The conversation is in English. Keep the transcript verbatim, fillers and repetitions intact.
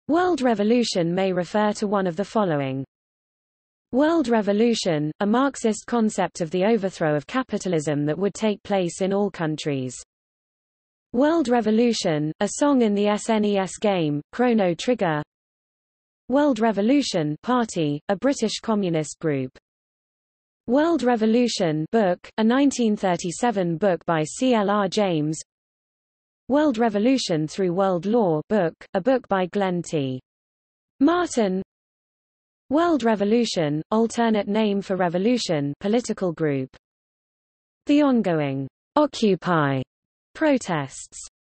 World revolution may refer to one of the following. World revolution, a Marxist concept of the overthrow of capitalism that would take place in all countries. World Revolution, a song in the S N E S game, Chrono Trigger. World Revolution Party, a British communist group. World Revolution book, a nineteen thirty-seven book by C L R James. World Revolution Through World Law book, a book by Glenn T. Martin. World Revolution, alternate name for Revolution political group. The ongoing Occupy protests